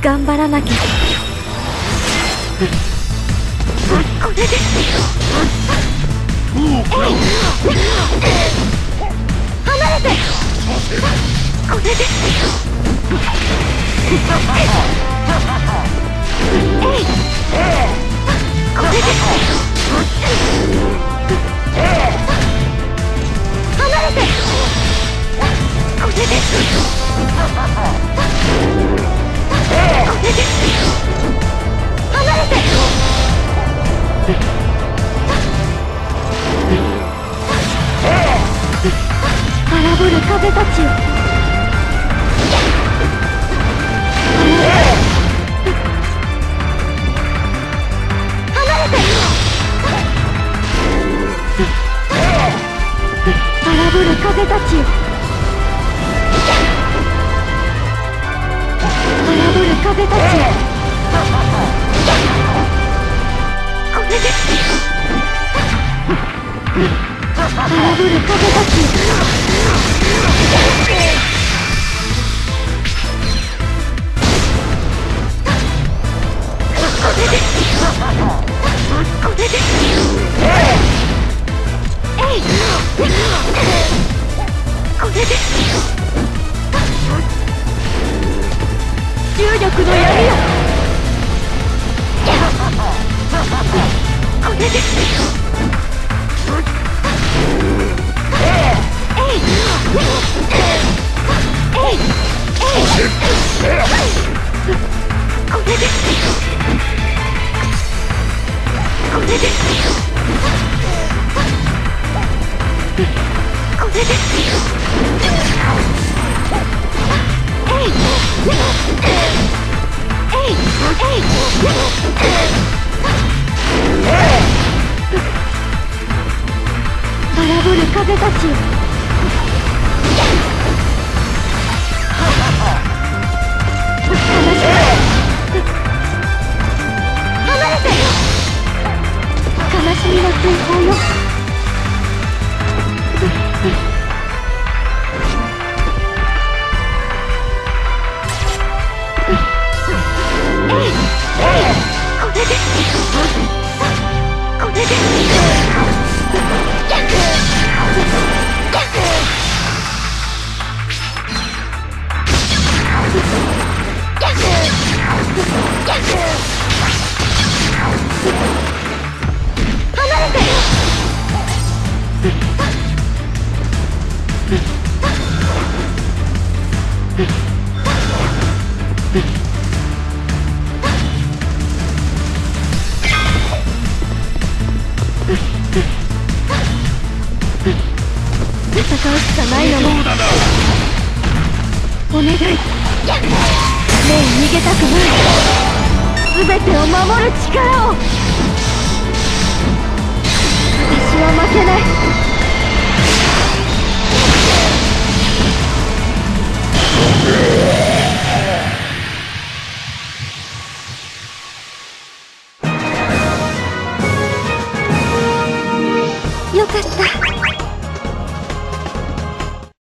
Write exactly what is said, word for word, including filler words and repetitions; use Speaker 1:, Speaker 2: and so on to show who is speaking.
Speaker 1: 頑張らなきゃ。これで離れて。これでえいこれで離れて。これでこれで離れて。荒ぶる風たちよ。離れて。荒ぶる風たちよ。荒ぶる風たちよ。これで荒ぶる風たちよ。これでこれでえいこれで重力の闇よ。これでこれでこれでこれでえいえい荒ぶる風たちよ。離れて。悲しみの追放よ。えいこれでこれで離れて。戦うしかないのもお願い。もう逃げたくない。全てを守る力を。